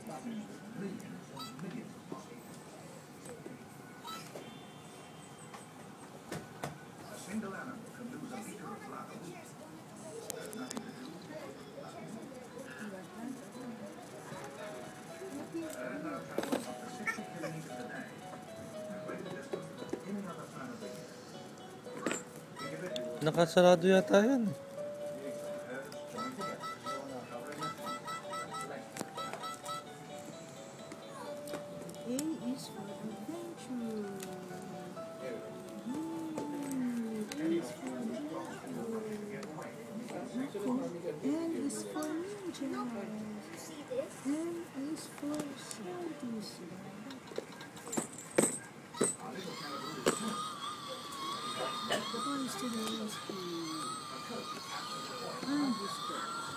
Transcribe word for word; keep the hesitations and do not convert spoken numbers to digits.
Nakasarado yata yan. A is for adventure. B is for adventure. N is for ninja. M is for scientist. Boys to the rescue. I'm